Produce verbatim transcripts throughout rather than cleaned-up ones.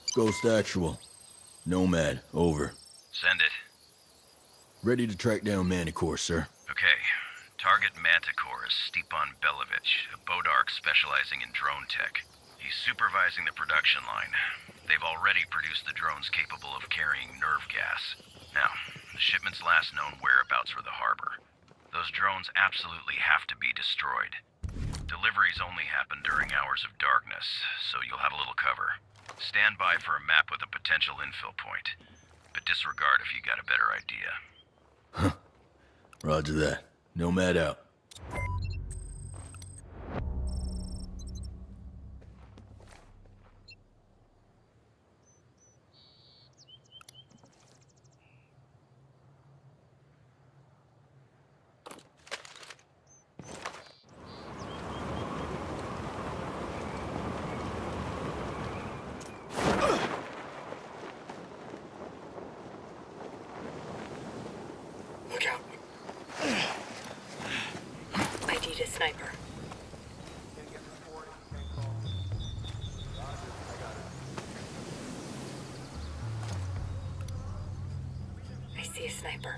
Ghost Actual. Nomad, over. Send it. Ready to track down Manticore, sir. Okay. Target Manticore is Stepan Belovich, a Bodark specializing in drone tech. He's supervising the production line. They've already produced the drones capable of carrying nerve gas. Now, the shipment's last known whereabouts were the harbor. Those drones absolutely have to be destroyed. Deliveries only happen during hours of darkness, so you'll have a little cover. Stand by for a map with a potential infill point, but disregard if you got a better idea. Huh. Roger that. Nomad out. Look out. I need a sniper. I see a sniper.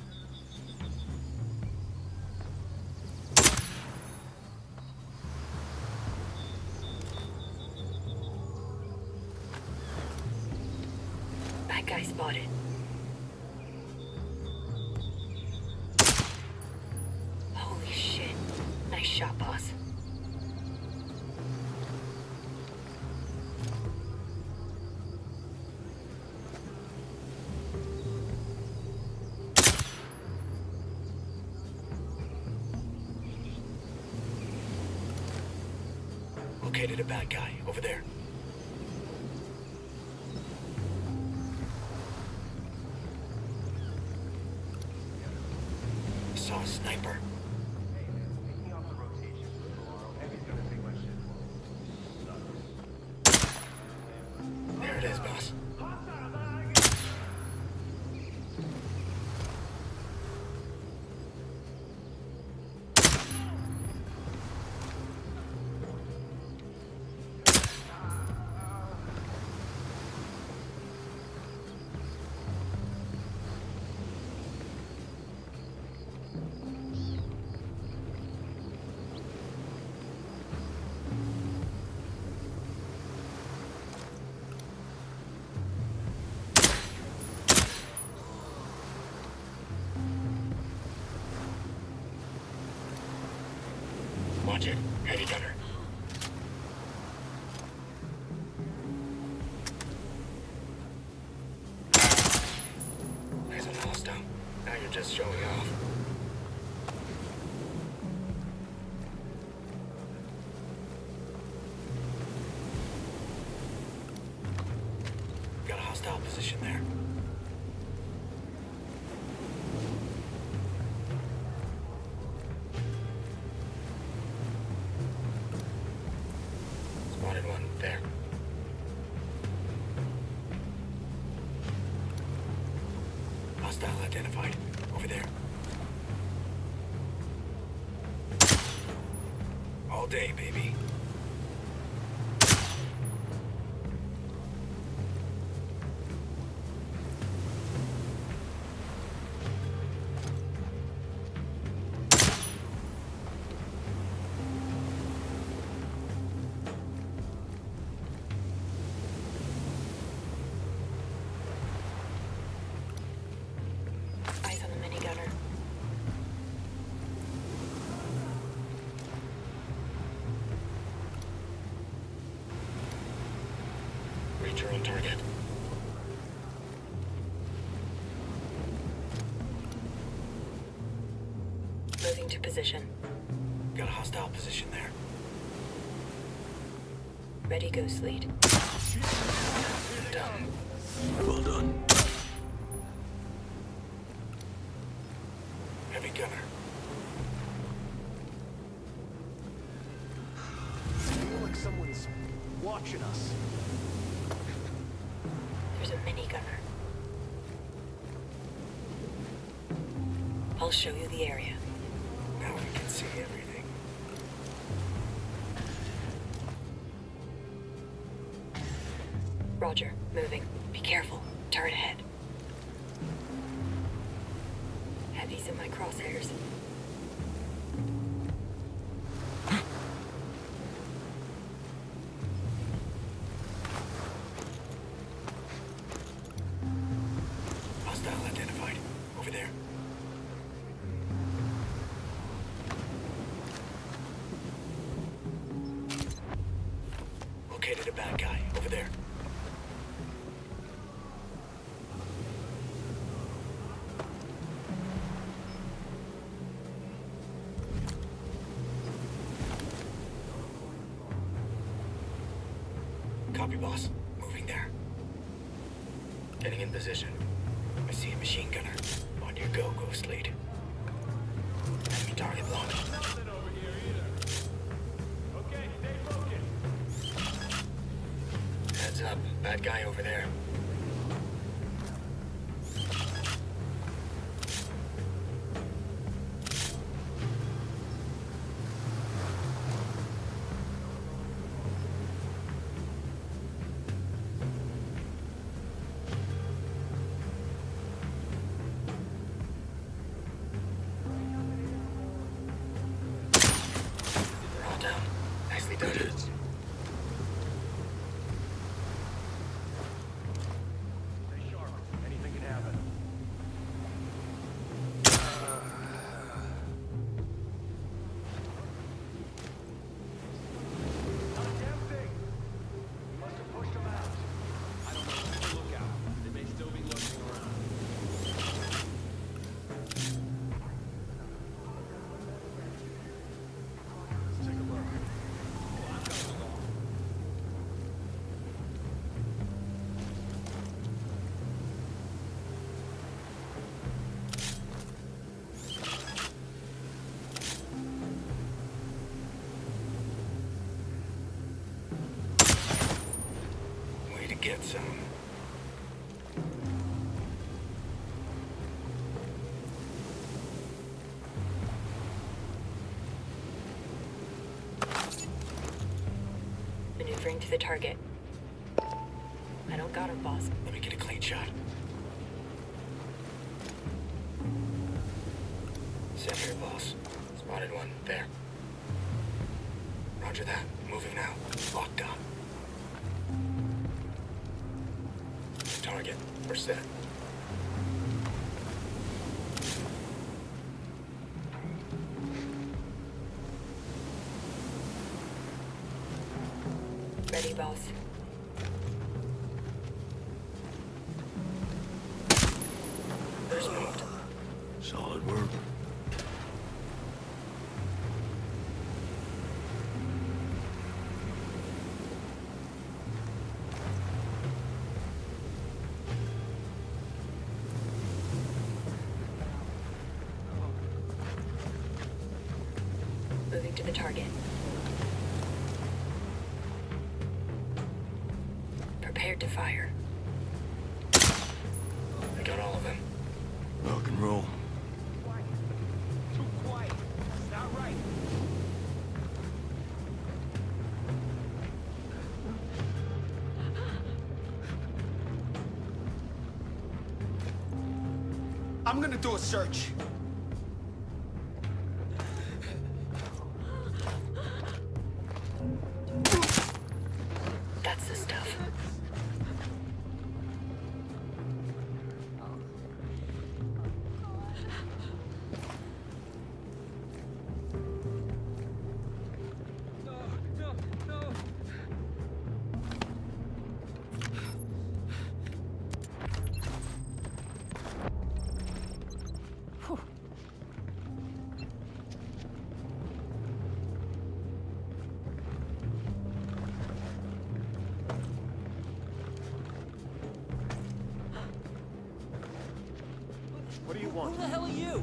That guy spotted. Holy shit. Nice shot, boss. Located a bad guy over there. Saw a sniper. There it is, boss. Watch it. Heavy gunner. There's an hostile. Now you're just showing off. Got a hostile position there. Spotted one there. Hostile identified. Over there. All day, baby. Eyes on the minigunner. Reach your own target. Moving to position. Got a hostile position there. Ready, ghost lead. Done. Well done. Heavy gunner. I feel like someone's watching us. There's a minigunner. I'll show you the area. Now we can see everything. Roger. Moving. Be careful. Turret ahead. Heavy's in my crosshairs. Hostile identified. Over there. Located a bad guy. Over there. Copy, boss. Moving there. Getting in position. I see a machine gunner. On your go, Ghost Lead. Enemy target launched. Nothing over here either. Okay, stay focused. Heads up. Bad guy over there. They're all down. Nicely done. Good hits. Stay sharp. Anything can happen. Not a damn thing. We must have pushed them out. I don't know. Keep a lookout. They may still be lurking around. Let's take a look. Oh, I've got a look. Way to get some. Maneuvering to the target. I don't got him, boss. Let me get a clean shot. Set here, boss. Spotted one. There. Roger that. Moving now. Locked on. Target. We're set. Ready, boss. There's moved. Solid work. Moving to the target. Prepared to fire. I got all of them. Rock and roll. Quiet. Too quiet. It's not right. I'm gonna do a search. That's the stuff. No, no, no. What do you want? Who the hell are you?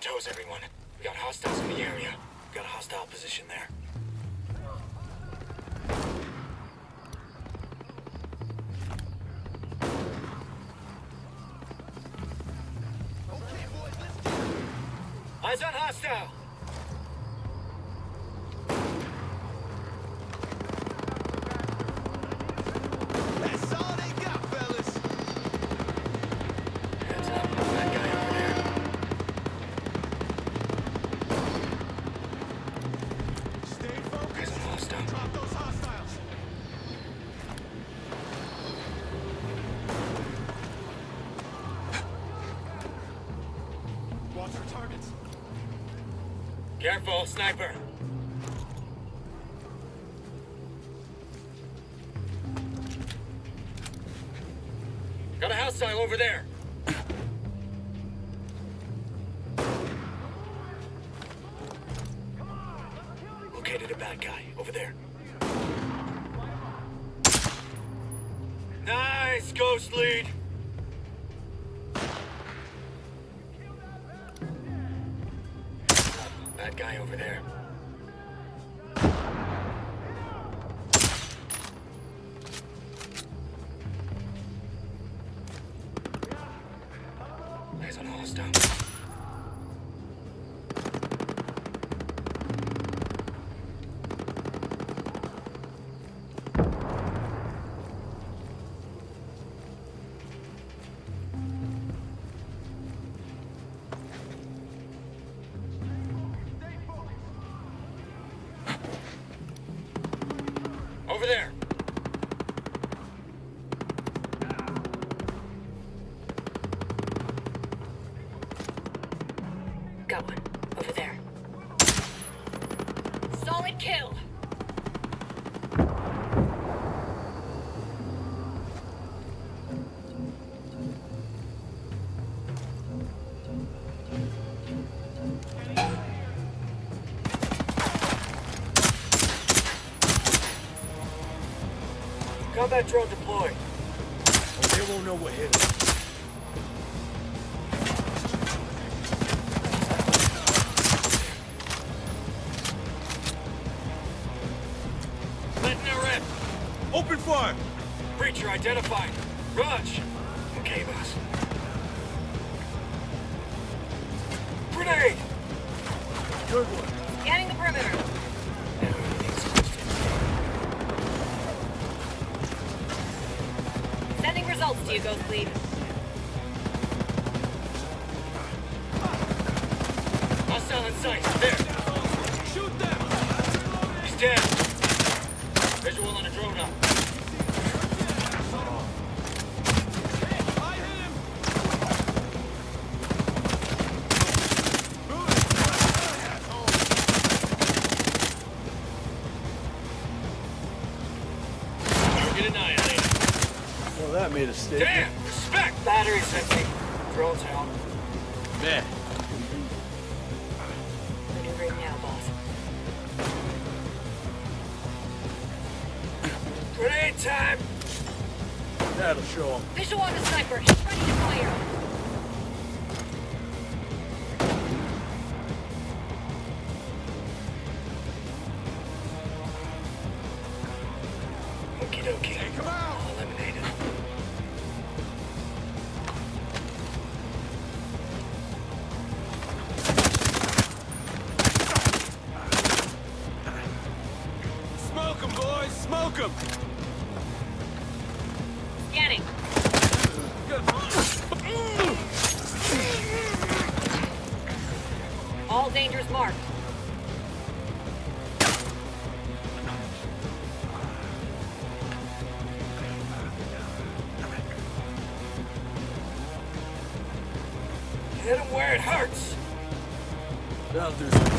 toes, everyone. We got hostiles in the area. Got a hostile position there. Eyes on hostile! That's all they got, fellas. Heads up, that guy over there. Stay Eyes focused. on hostile. Drop those hostiles. Watch for targets. Careful, sniper. Got a hostile over there. Located a bad guy over there. Nice, Ghost Lead. Bad guy over there. Eyes on hostile. Over there. Got one. Over there. Solid kill! Combat drone deployed. Oh, they won't know what hit us. Letting her rip. Open fire! Breacher identified. Raj. Okay, boss. Grenade! Good one. Scanning the perimeter. Sending results to you, Ghost Lead. Hostile in sight. There. Shoot them. He's dead. Visual on a drone up. I hit him. Get an eye on it. Well, that made a statement. Damn! Respect! Battery's empty. Drone's out. Man, Maneuvering now, boss. Grenade time! that'll show them. Visual on the sniper. He's ready to fire. Okie dokie. Take him out. All eliminated. Smoke 'em, boys. Smoke 'em. Scanning. All dangers marked. Hit him where it hurts. That'll do some.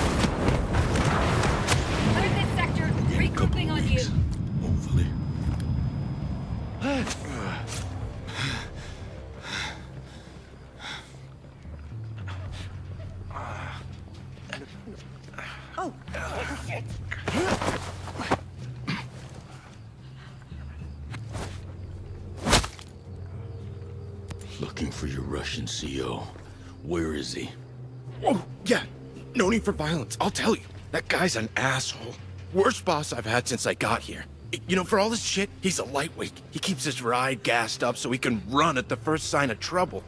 Clear this sector. Regrouping on you. Hopefully. Looking for your Russian C O. Where is he? Oh, yeah. No need for violence. I'll tell you. That guy's an asshole. Worst boss I've had since I got here. You know, for all this shit, he's a lightweight. He keeps his ride gassed up so he can run at the first sign of trouble.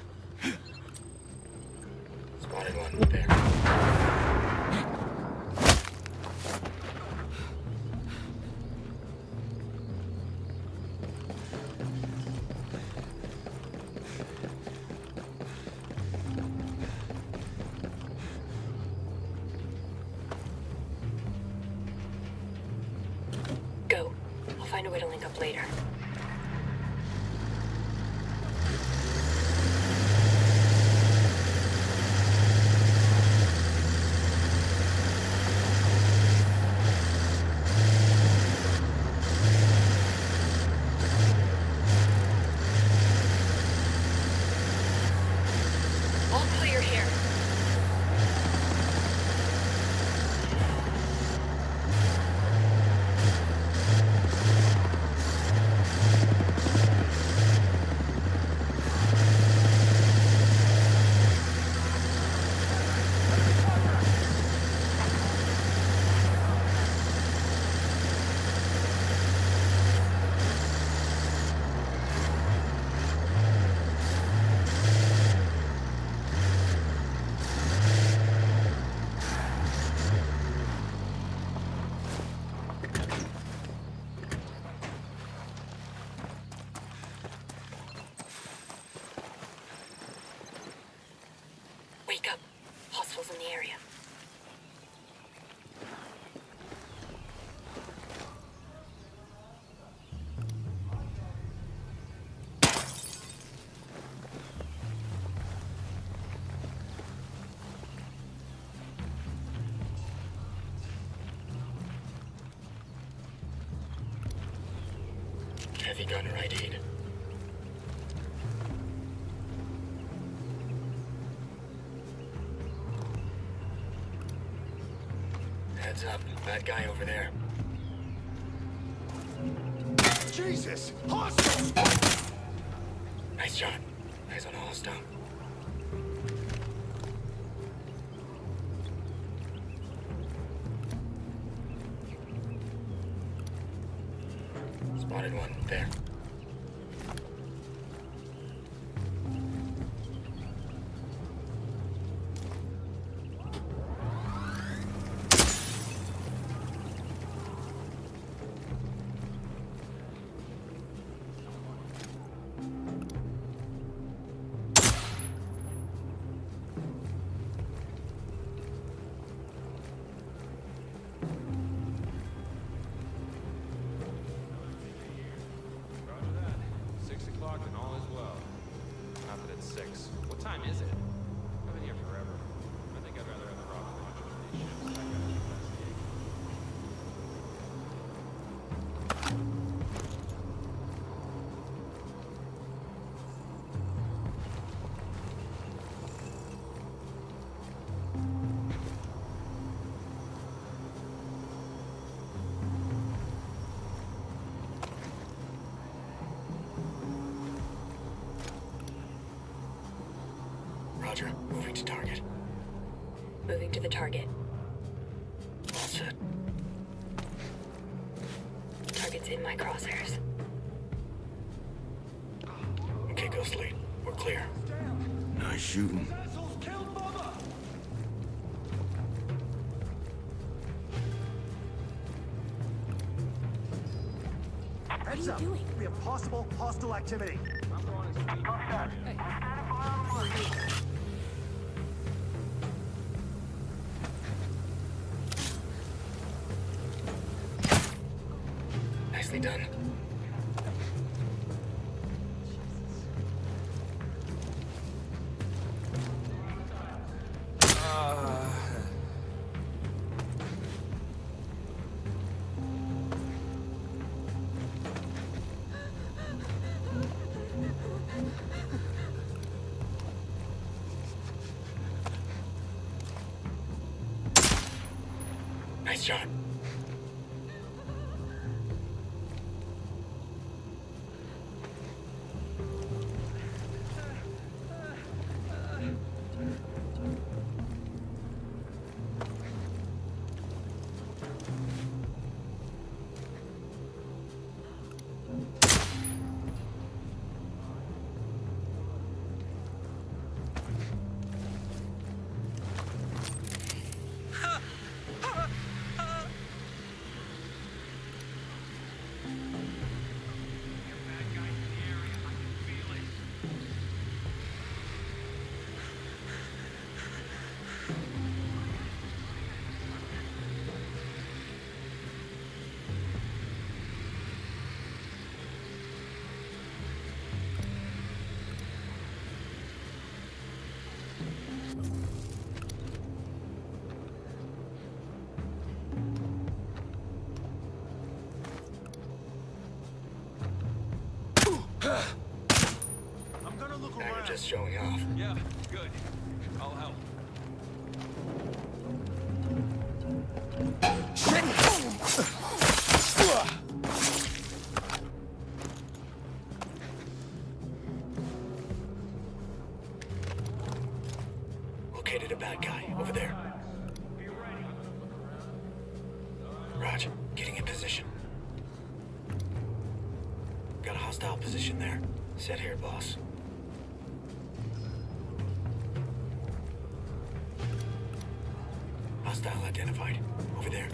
Spotted one there. Go. I'll find a way to link up later. All clear here. Wake up. Hostiles in the area. Heavy gunner I D'd. Heads up, bad guy over there. Jesus! Hostile! Nice shot. Eyes on a hostile. Spotted one there. Roger that. Six o'clock and all is well. Not that it's six. What time is it? I've been here forever. I think I'd rather have the rocket launcher than these ships. I gotta investigate. Roger, moving to target. Moving to the target. All set. Target's in my crosshairs. Okay, Ghost Lead. We're clear. Nice shooting. Assholes killed Mother! What are you doing? We have possible hostile activity. I'm going as a Nicely done. Nice shot. I'm gonna look Now you're around. just showing off. Yeah, good. I'll help. Located a bad guy over there. Raj, getting in position. Got a hostile position there. Set here, boss. Hostile identified. Over there.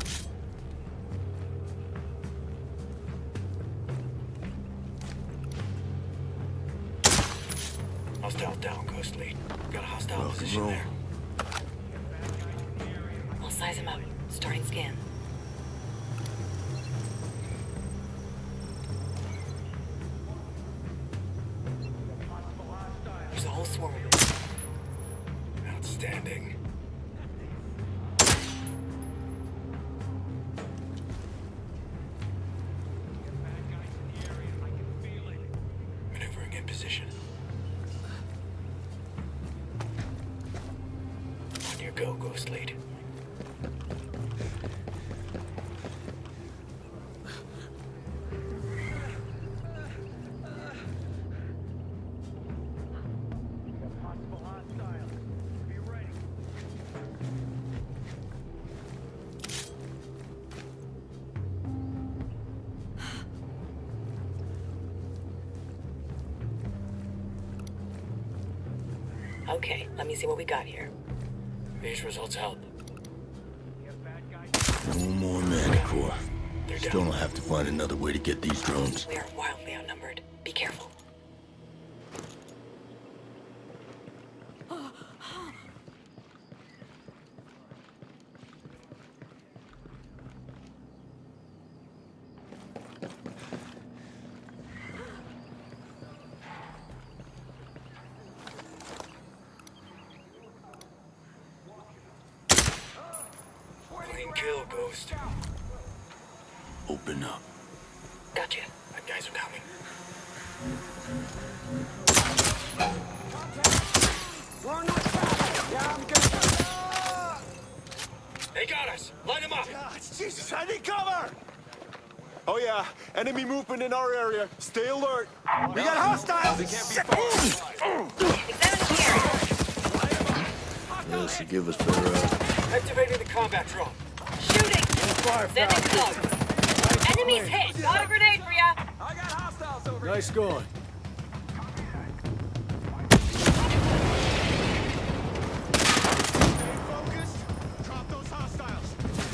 Hostile down, Ghost Lead. Got a hostile Rock and position roll. there. I'll size him up. Starting scan. There's a whole swarm of them. Outstanding. Maneuvering in position. On your go, Ghost Lead. Okay, let me see what we got here. These results help. No more Manticore. They're Still down. don't have to find another way to get these drones. We are wildly outnumbered. Be careful. Clean kill, Ghost. Open up. Gotcha. Bad guys are coming. They got us! Light them up! Jesus, I need cover! Oh yeah, enemy movement in our area. Stay alert. We got hostiles! Shit. Examine the area. Yes, to give us better odds. Activating the combat drone. Shooting! Sending smoke. Enemies hit! Got a grenade for ya! I got hostiles over here. Nice going. Focus. Drop those hostiles.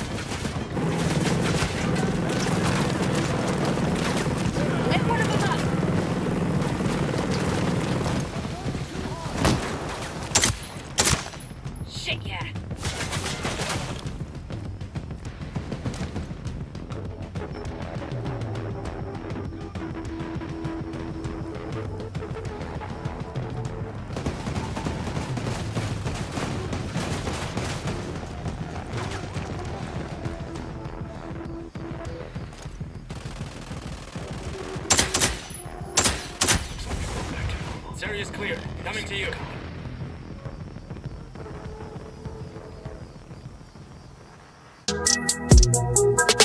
Let one of them up! Shit, yeah. This area's clear. Coming to you.